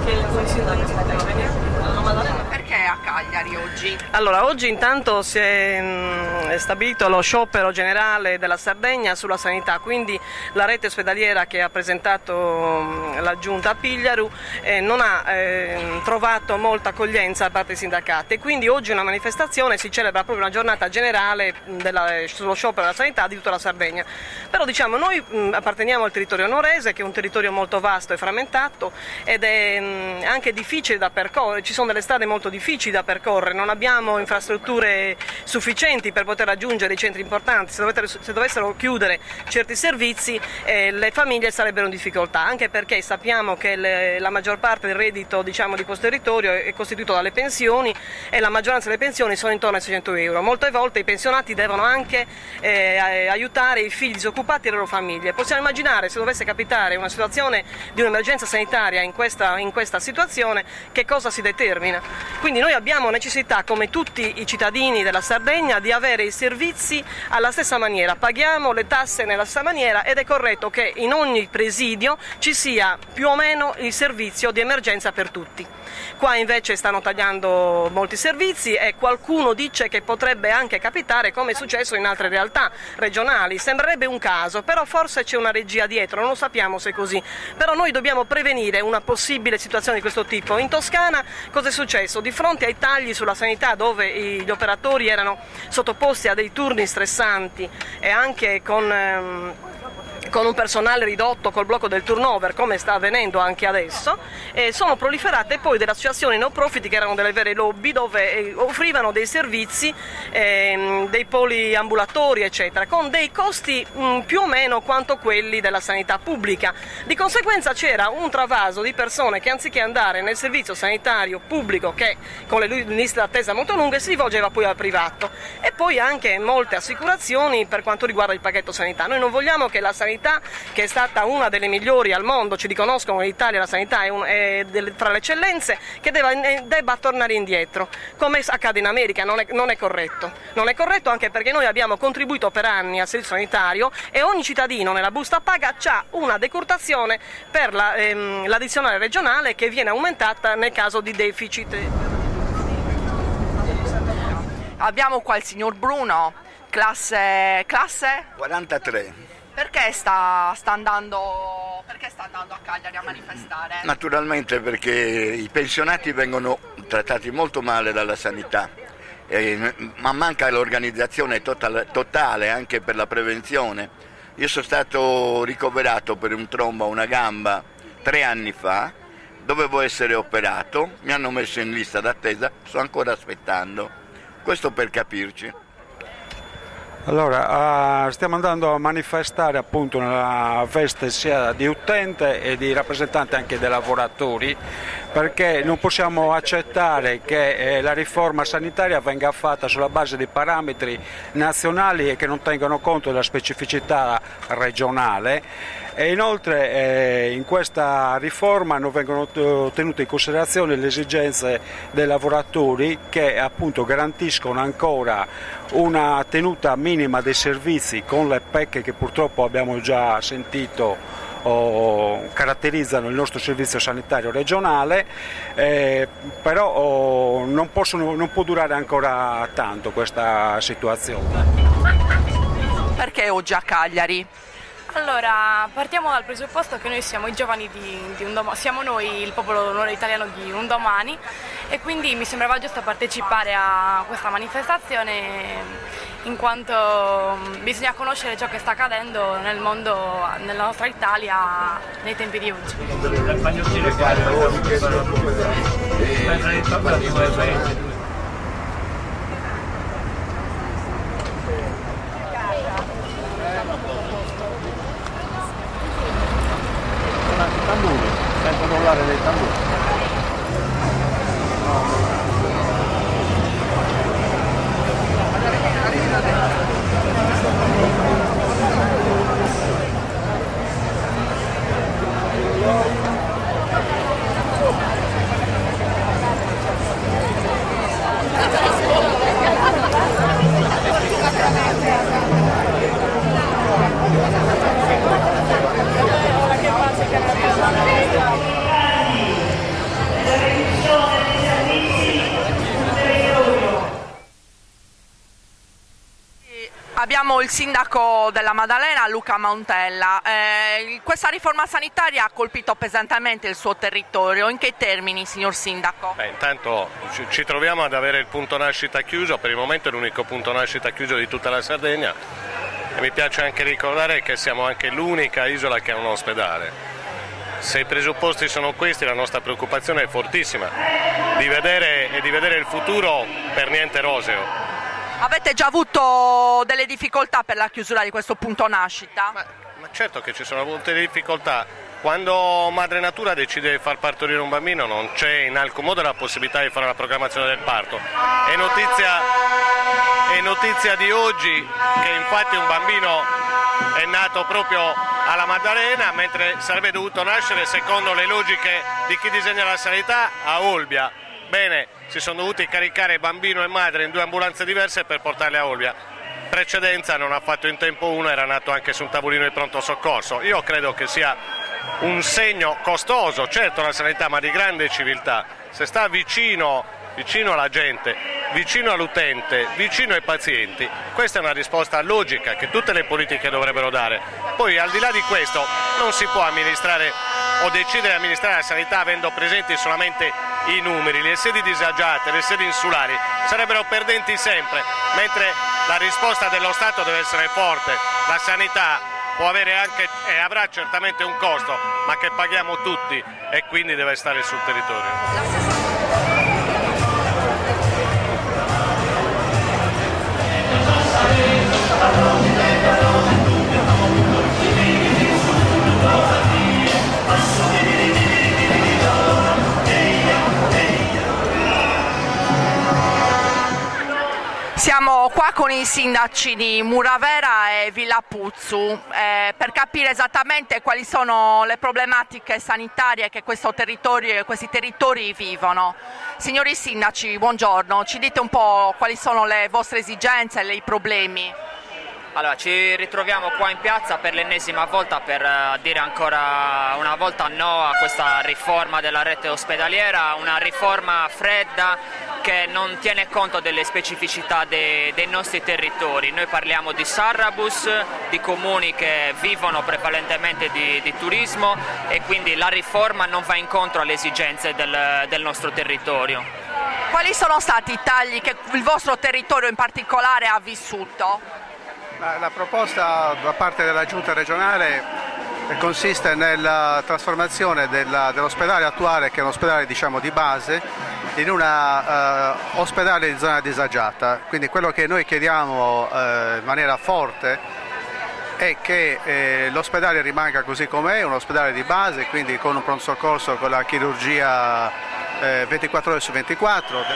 Perché a Cagliari oggi? Allora, oggi intanto si è stabilito lo sciopero generale della Sardegna sulla sanità, quindi la rete ospedaliera che ha presentato la giunta a Pigliaru non ha trovato molta accoglienza da parte dei sindacati, e quindi oggi una manifestazione, si celebra proprio una giornata generale sullo sciopero della sanità di tutta la Sardegna. Però diciamo, noi apparteniamo al territorio nuorese, che è un territorio molto vasto e frammentato ed è anche difficile da percorrere, ci sono delle strade molto difficili da percorrere, non abbiamo infrastrutture sufficienti per poter raggiungere i centri importanti. Se dovessero chiudere certi servizi le famiglie sarebbero in difficoltà, anche perché sappiamo che la maggior parte del reddito, diciamo, di questo territorio è costituito dalle pensioni, e la maggioranza delle pensioni sono intorno ai 600 euro. Molte volte i pensionati devono anche aiutare i figli disoccupati e le loro famiglie. Possiamo immaginare, se dovesse capitare una situazione di un'emergenza sanitaria in questa situazione, che cosa si determina. Quindi noi abbiamo necessità, come tutti i cittadini della Sardegna, di avere i servizi alla stessa maniera, paghiamo le tasse nella stessa maniera, ed è corretto che in ogni presidio ci sia più o meno il servizio di emergenza per tutti. Qua invece stanno tagliando molti servizi e qualcuno dice che potrebbe anche capitare, come è successo in altre realtà regionali. Sembrerebbe un caso, però forse c'è una regia dietro, non lo sappiamo se è così. Però noi dobbiamo prevenire una possibile situazione di questo tipo. In Toscana cosa è successo? Di fronte ai tagli sulla sanità, dove gli operatori erano sottoposti a dei turni stressanti e anche con un personale ridotto, col blocco del turnover, come sta avvenendo anche adesso, sono proliferate poi delle associazioni no profit, che erano delle vere lobby, dove offrivano dei servizi, dei poliambulatori eccetera, con dei costi più o meno quanto quelli della sanità pubblica. Di conseguenza c'era un travaso di persone che, anziché andare nel servizio sanitario pubblico, che con le liste d'attesa molto lunghe, si rivolgeva poi al privato. E poi anche molte assicurazioni per quanto riguarda il pacchetto sanità. Noi non vogliamo che la sanità, che è stata una delle migliori al mondo, ci riconoscono in Italia, la sanità è fra le eccellenze, che debba tornare indietro, come accade in America. Non è corretto. Non è corretto, anche perché noi abbiamo contribuito per anni al servizio sanitario, e ogni cittadino nella busta paga ha una decurtazione per l'addizionale regionale, che viene aumentata nel caso di deficit. Abbiamo qua il signor Bruno, classe 43. Perché sta andando a Cagliari a manifestare? Naturalmente perché i pensionati vengono trattati molto male dalla sanità, ma manca l'organizzazione totale anche per la prevenzione. Io sono stato ricoverato per un trombo a una gamba 3 anni fa, dovevo essere operato, mi hanno messo in lista d'attesa, sto ancora aspettando. Questo per capirci. Allora, stiamo andando a manifestare appunto nella veste sia di utente e di rappresentante anche dei lavoratori, perché non possiamo accettare che la riforma sanitaria venga fatta sulla base di parametri nazionali e che non tengano conto della specificità regionale. E inoltre in questa riforma non vengono tenute in considerazione le esigenze dei lavoratori, che appunto garantiscono ancora una tenuta minima dei servizi, con le pecche che purtroppo abbiamo già sentito caratterizzano il nostro servizio sanitario regionale, però non può durare ancora tanto questa situazione. Perché oggi a Cagliari? Allora, partiamo dal presupposto che noi siamo i giovani di un domani, siamo noi il popolo italiano di un domani, e quindi mi sembrava giusto partecipare a questa manifestazione, in quanto bisogna conoscere ciò che sta accadendo nel mondo, nella nostra Italia, nei tempi di oggi. Tamburi, sento rollare dei tamburi. Abbiamo il sindaco della Maddalena, Luca Montella. Questa riforma sanitaria ha colpito pesantemente il suo territorio. In che termini, signor sindaco? Intanto ci troviamo ad avere il punto nascita chiuso, per il momento è l'unico punto nascita chiuso di tutta la Sardegna, e mi piace anche ricordare che siamo anche l'unica isola che ha un ospedale. Se i presupposti sono questi, la nostra preoccupazione è fortissima di vedere il futuro per niente roseo. Avete già avuto delle difficoltà per la chiusura di questo punto nascita? Ma certo che ci sono avute difficoltà. Quando Madre Natura decide di far partorire un bambino non c'è in alcun modo la possibilità di fare la programmazione del parto. È notizia di oggi che infatti un bambino è nato proprio alla Maddalena, mentre sarebbe dovuto nascere, secondo le logiche di chi disegna la sanità, a Olbia. Bene, si sono dovuti caricare bambino e madre in 2 ambulanze diverse per portarli a Olbia. Precedenza non ha fatto in tempo uno, era nato anche su un tavolino di pronto soccorso. Io credo che sia un segno costoso, certo la sanità, ma di grande civiltà. Se sta vicino alla gente, vicino all'utente, vicino ai pazienti, questa è una risposta logica che tutte le politiche dovrebbero dare. Poi al di là di questo non si può amministrare o decidere di amministrare la sanità avendo presenti solamente i numeri. Le sedi disagiate, le sedi insulari sarebbero perdenti sempre, mentre la risposta dello Stato deve essere forte. La sanità può avere anche e avrà certamente un costo, ma che paghiamo tutti, e quindi deve stare sul territorio. Siamo qua con i sindaci di Muravera e Villa Puzzu per capire esattamente quali sono le problematiche sanitarie che questo territorio e questi territori vivono. Signori sindaci, buongiorno, ci dite un po' quali sono le vostre esigenze e i problemi? Allora, ci ritroviamo qua in piazza per l'ennesima volta per dire ancora una volta no a questa riforma della rete ospedaliera, una riforma fredda che non tiene conto delle specificità dei nostri territori. Noi parliamo di Sarrabus, di comuni che vivono prevalentemente di turismo, e quindi la riforma non va incontro alle esigenze del nostro territorio. Quali sono stati i tagli che il vostro territorio in particolare ha vissuto? La proposta da parte della Giunta regionale consiste nella trasformazione dell'ospedale attuale, che è un ospedale di base, in un ospedale di zona disagiata. Quindi quello che noi chiediamo in maniera forte è che l'ospedale rimanga così com'è, un ospedale di base, quindi con un pronto soccorso, con la chirurgia 24 ore su 24.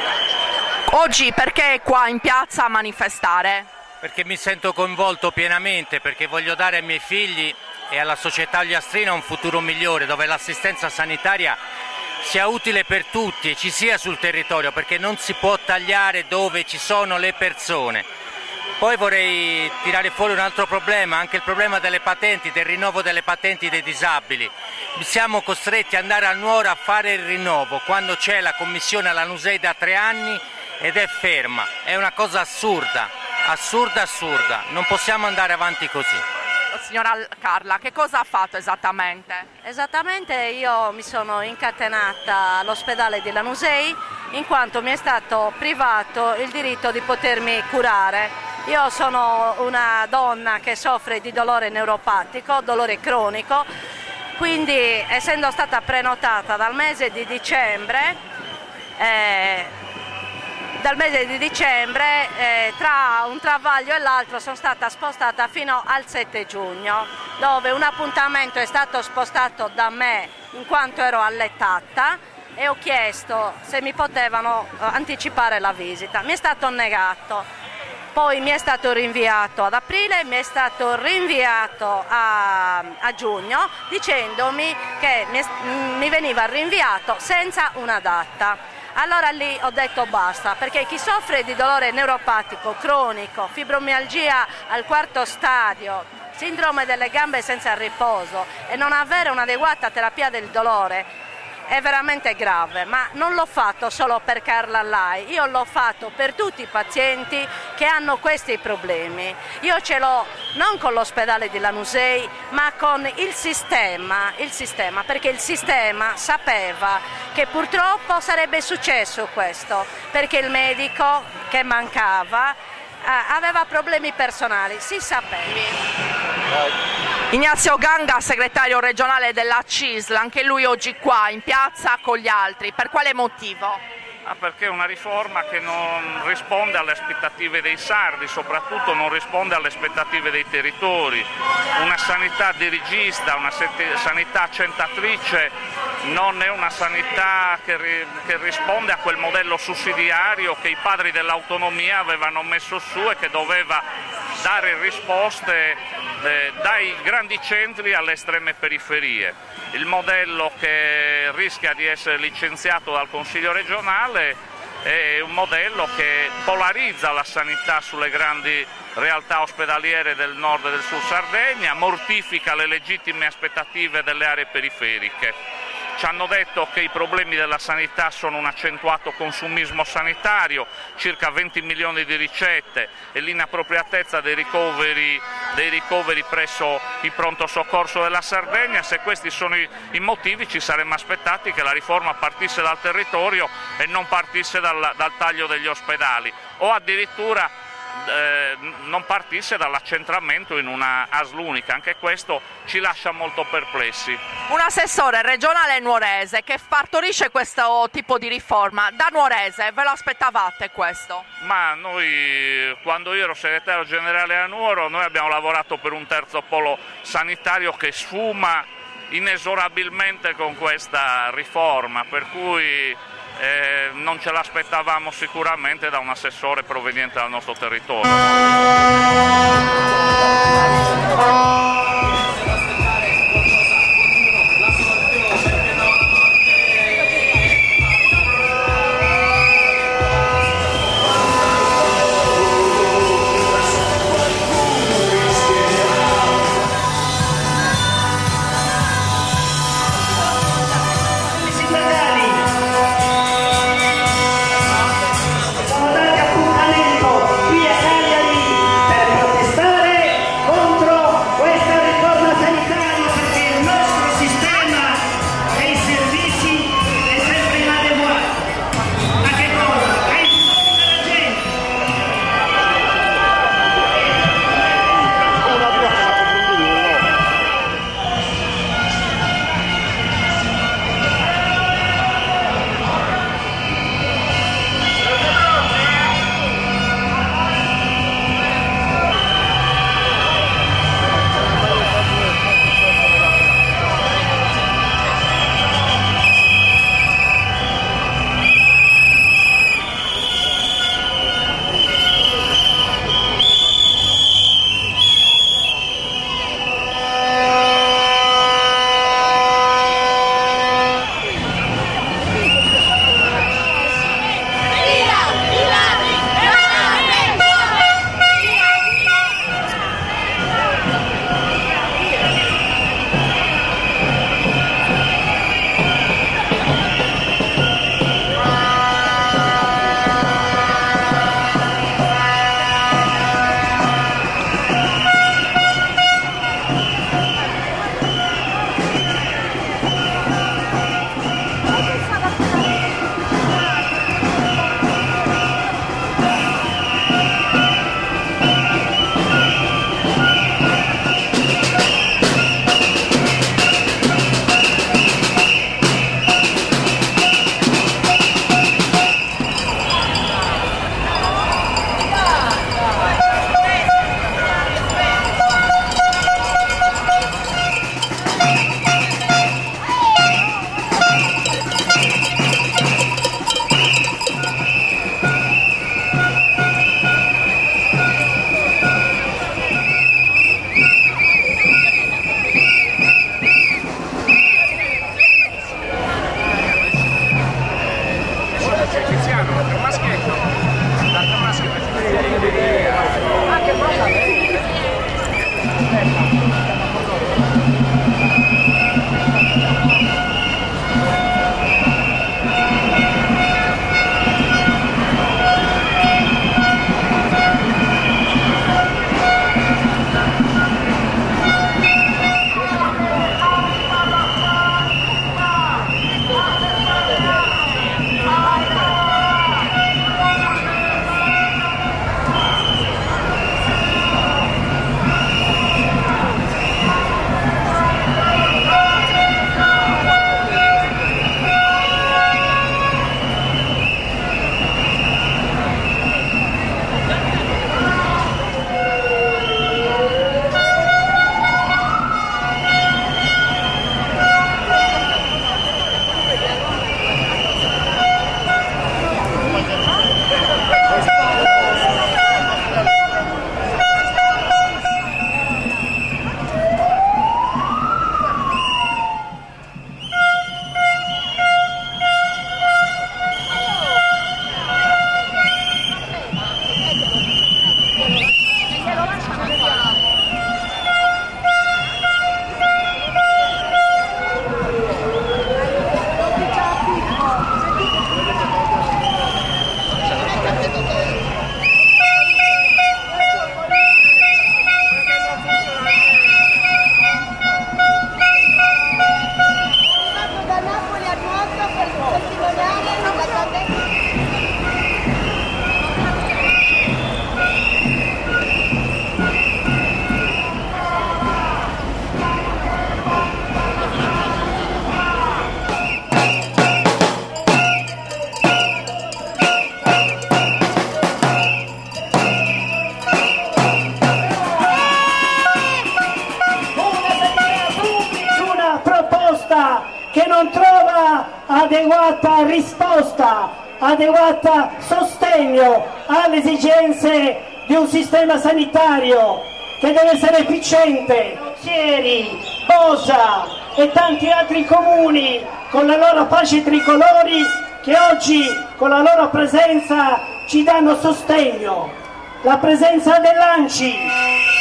Oggi perché qua in piazza a manifestare? Perché mi sento coinvolto pienamente, perché voglio dare ai miei figli e alla società ogliastrina un futuro migliore, dove l'assistenza sanitaria sia utile per tutti e ci sia sul territorio, perché non si può tagliare dove ci sono le persone. Poi vorrei tirare fuori un altro problema, anche il problema delle patenti, del rinnovo delle patenti dei disabili. Siamo costretti ad andare al Nuoro a fare il rinnovo quando c'è la commissione alla NUSEI da 3 anni ed è ferma. È una cosa assurda. Assurda, non possiamo andare avanti così. Signora Carla, che cosa ha fatto esattamente? Esattamente io mi sono incatenata all'ospedale di Lanusei in quanto mi è stato privato il diritto di potermi curare. Io sono una donna che soffre di dolore neuropatico, dolore cronico, quindi essendo stata prenotata dal mese di dicembre, tra un travaglio e l'altro sono stata spostata fino al 7 giugno, dove un appuntamento è stato spostato da me in quanto ero allettata e ho chiesto se mi potevano anticipare la visita. Mi è stato negato, poi mi è stato rinviato ad aprile, mi è stato rinviato a giugno, dicendomi che mi veniva rinviato senza una data. Allora lì ho detto basta, perché chi soffre di dolore neuropatico cronico, fibromialgia al 4º stadio, sindrome delle gambe senza riposo e non avere un'adeguata terapia del dolore è veramente grave, ma non l'ho fatto solo per Carla Lai, io l'ho fatto per tutti i pazienti che hanno questi problemi. Io ce l'ho non con l'ospedale di Lanusei, ma con il sistema, perché il sistema sapeva che purtroppo sarebbe successo questo, perché il medico che mancava aveva problemi personali, si sapeva. Ignazio Ganga, segretario regionale della CISL, anche lui oggi qua in piazza con gli altri, per quale motivo? Perché è una riforma che non risponde alle aspettative dei sardi, soprattutto non risponde alle aspettative dei territori. Una sanità dirigista, una sanità accentatrice non è una sanità che risponde a quel modello sussidiario che i padri dell'autonomia avevano messo su e che doveva dare risposte dai grandi centri alle estreme periferie. Il modello che rischia di essere licenziato dal Consiglio regionale è un modello che polarizza la sanità sulle grandi realtà ospedaliere del nord e del sud Sardegna, mortifica le legittime aspettative delle aree periferiche. Ci hanno detto che i problemi della sanità sono un accentuato consumismo sanitario, circa 20 milioni di ricette e l'inappropriatezza dei ricoveri presso il pronto soccorso della Sardegna. Se questi sono i motivi, ci saremmo aspettati che la riforma partisse dal territorio e non partisse dal taglio degli ospedali, o addirittura non partisse dall'accentramento in una ASL unica. Anche questo ci lascia molto perplessi. Un assessore regionale nuorese che partorisce questo tipo di riforma, da nuorese ve lo aspettavate questo? Ma noi, quando io ero segretario generale a Nuoro, noi abbiamo lavorato per un terzo polo sanitario che sfuma inesorabilmente con questa riforma, per cui non ce l'aspettavamo sicuramente da un assessore proveniente dal nostro territorio. Qui a Cagliari per protestare contro questa proposta che non trova adeguata risposta, adeguata sostegno alle esigenze di un sistema sanitario che deve essere efficiente. Sieri, Bosa e tanti altri comuni con le loro fasce tricolori che oggi con la loro presenza ci danno sostegno. La presenza dell'ANCI.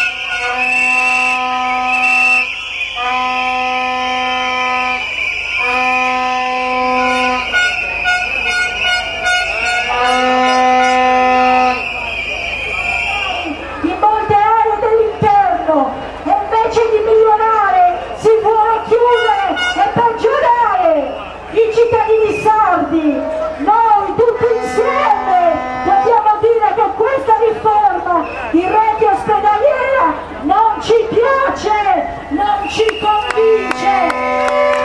Noi tutti insieme dobbiamo dire che questa riforma di rete ospedaliera non ci piace, non ci convince.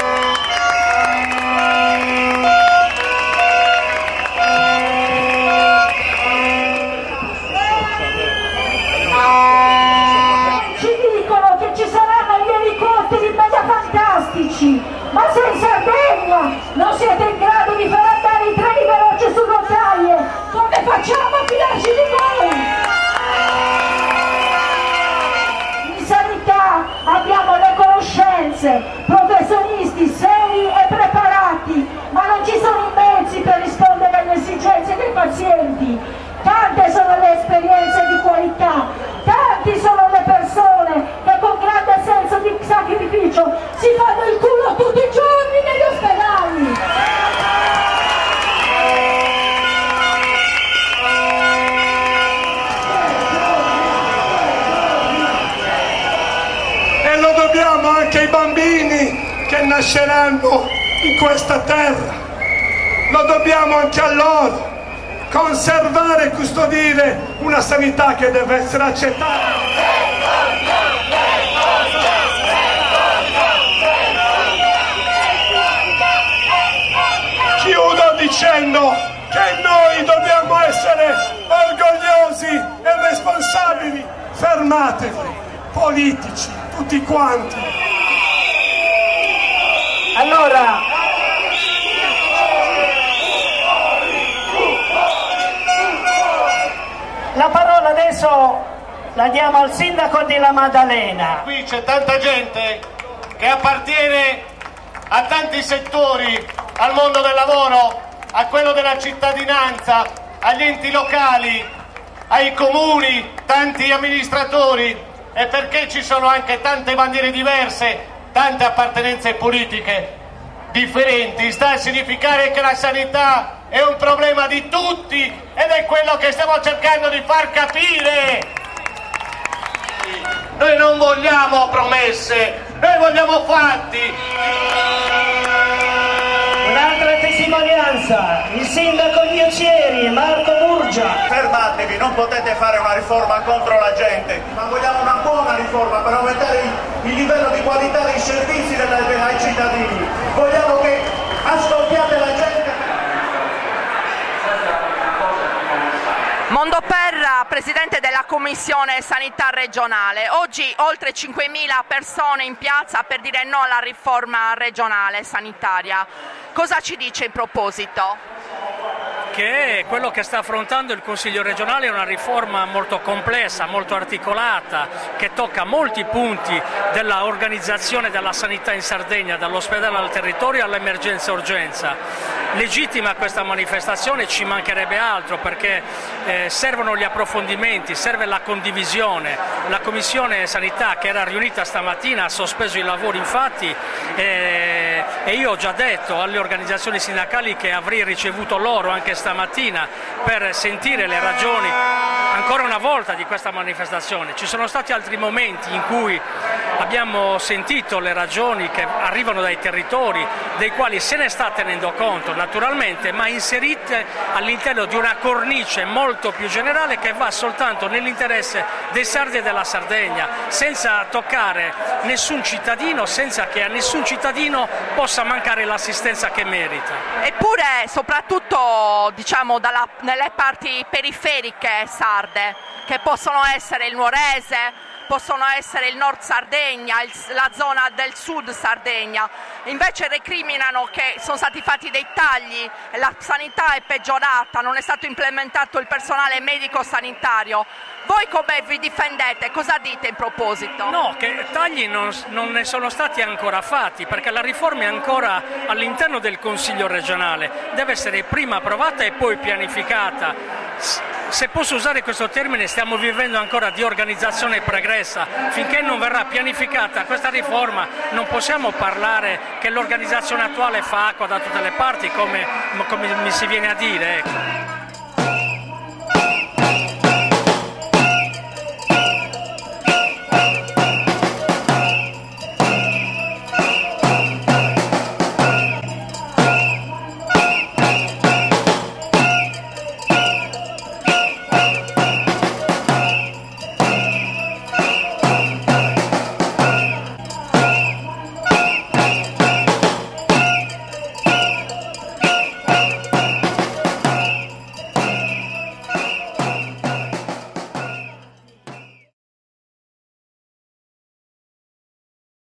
Ci dicono che ci saranno gli elicotteri mega fantastici, ma se in Sardegna non siete in grado di far andare i treni veloci su rotaie, come facciamo a fidarci di voi? In sanità abbiamo le conoscenze, professionisti seri e preparati, ma non ci sono i mezzi per rispondere alle esigenze dei pazienti. Tante sono le esperienze di qualità, tanti sono le persone che con grande senso di sacrificio si fanno il culo tutti i giorni negli ospedali. E lo dobbiamo anche ai bambini che nasceranno in questa terra, lo dobbiamo anche a loro. Conservare e custodire una sanità che deve essere accettata. Chiudo dicendo che noi dobbiamo essere orgogliosi e responsabili. Fermatevi, politici, tutti quanti. Allora, la parola adesso la diamo al sindaco della Maddalena. Qui c'è tanta gente che appartiene a tanti settori, al mondo del lavoro, a quello della cittadinanza, agli enti locali, ai comuni, tanti amministratori, e perché ci sono anche tante bandiere diverse, tante appartenenze politiche differenti, sta a significare che la sanità è un problema di tutti ed è quello che stiamo cercando di far capire. Noi non vogliamo promesse, noi vogliamo fatti. Un'altra testimonianza, il sindaco di Ozieri, Marco Murgia. Fermatevi, non potete fare una riforma contro la gente, ma vogliamo una buona riforma per aumentare il livello di qualità dei servizi ai cittadini. Vogliamo che ascoltiate la gente. Mondoperra, presidente della Commissione Sanità regionale. Oggi oltre 5.000 persone in piazza per dire no alla riforma regionale sanitaria. Cosa ci dice in proposito? Che quello che sta affrontando il Consiglio regionale è una riforma molto complessa, molto articolata, che tocca molti punti dell'organizzazione della sanità in Sardegna, dall'ospedale al territorio all'emergenza urgenza. Legittima questa manifestazione, ci mancherebbe altro, perché servono gli approfondimenti, serve la condivisione. La Commissione Sanità, che era riunita stamattina, ha sospeso i lavori infatti, e io ho già detto alle organizzazioni sindacali che avrei ricevuto loro anche stamattina per sentire le ragioni ancora una volta di questa manifestazione. Ci sono stati altri momenti in cui abbiamo sentito le ragioni che arrivano dai territori, dei quali se ne sta tenendo conto naturalmente, ma inserite all'interno di una cornice molto più generale che va soltanto nell'interesse dei sardi e della Sardegna, senza toccare nessun cittadino, senza che a nessun cittadino possa mancare l'assistenza che merita. Eppure, soprattutto diciamo nelle parti periferiche sarde, che possono essere il Nuorese, possono essere il Nord Sardegna, la zona del Sud Sardegna, invece recriminano che sono stati fatti dei tagli, la sanità è peggiorata, non è stato implementato il personale medico-sanitario. Voi come vi difendete? Cosa dite in proposito? No, che tagli non ne sono stati ancora fatti, perché la riforma è ancora all'interno del Consiglio regionale, deve essere prima approvata e poi pianificata. Se posso usare questo termine, stiamo vivendo ancora di organizzazione pregressa. Finché non verrà pianificata questa riforma non possiamo parlare che l'organizzazione attuale fa acqua da tutte le parti, come mi si viene a dire.